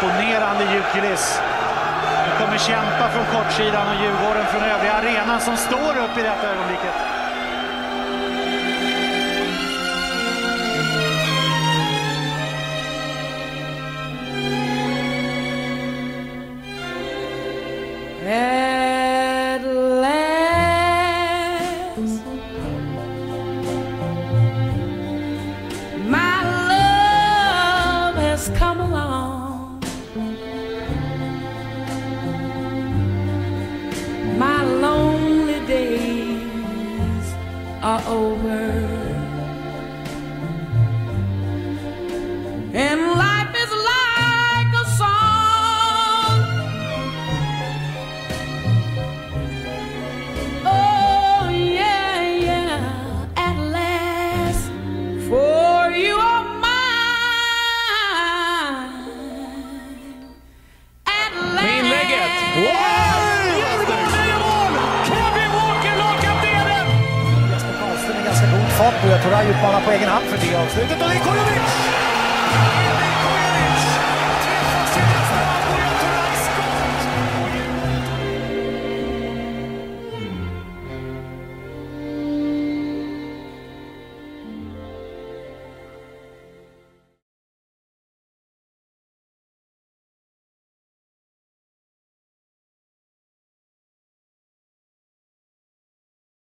imponerande ljudkuliss. De kommer kämpa från kortsidan och Djurgården från övriga arenan som står upp i detta ögonblicket. At last, my love has come along. My lonely days are over, and life is like a song. Oh yeah, yeah, at last, for you are mine. At last. Inlägget! Jesper Karlström är ganska god fart på. Jag tror han utmanar på egen hand för det avslutet. Och Nikola Vic!